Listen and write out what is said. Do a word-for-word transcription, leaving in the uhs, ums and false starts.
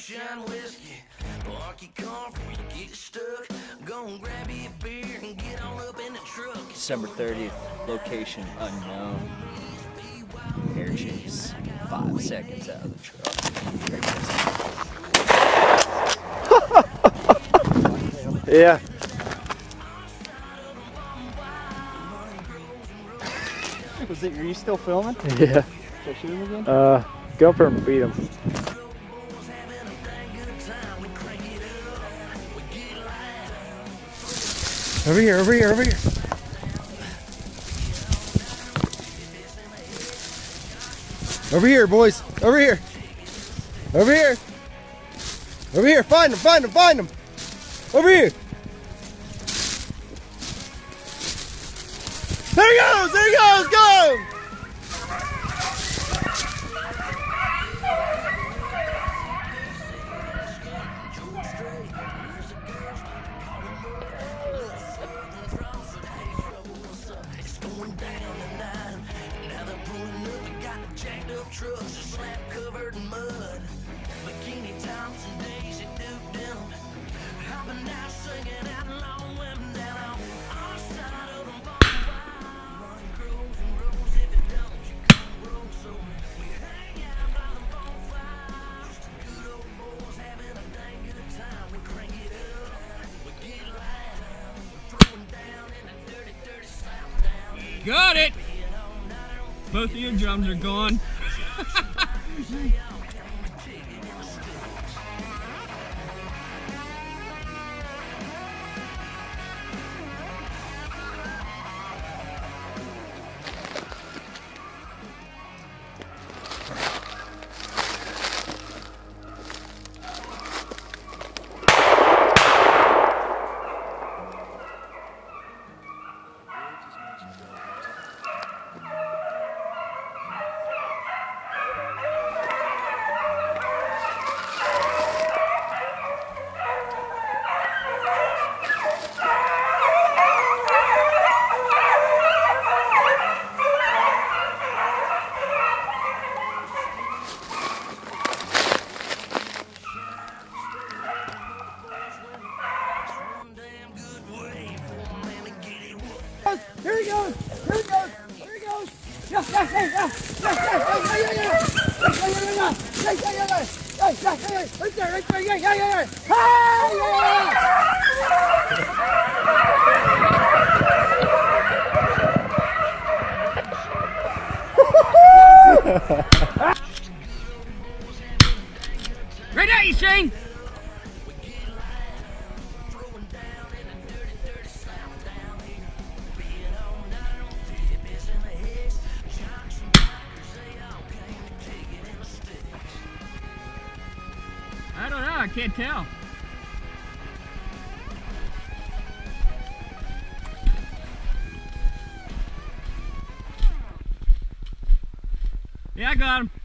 moonshine whiskey. Park your car before you get stuck. Go and grab you a beer and get on up in the truck. December thirtieth, location unknown. Air chase, five seconds out of the truck. Yeah. Was it? Are you still filming? Yeah. Should I shoot him again? Uh, go up there and beat him. Over here, over here, over here. Over here, boys. Over here. Over here. Over here. Find him, find him, find him. Over here. There he goes, there he goes, go! Trucks are slap covered in mud. Bikini tops and Daisy Duke denim. Hopping out, singing out long women down on our side of them. Money grows and grows. If it don't, you come broke. So we hang out by the bonfire. Just a good old boys having a dang good time. We crank it up, we get loud. We're throwing down in the dirty, dirty South down. Got it! Both of your drums are gone. Here he goes! Here he goes! Here he goes! Yeah, yeah, yeah, yeah! Yeah, yeah, yeah, yeah, yeah! Yeah, yeah, yeah, yeah! Yeah, yeah, yeah, yeah! Yeah, yeah, yeah, yeah! Right there, right there! Yeah, yeah, yeah, yeah! Hey, yeah! Right at you, Shane! I don't know, I can't tell. Yeah, I got him.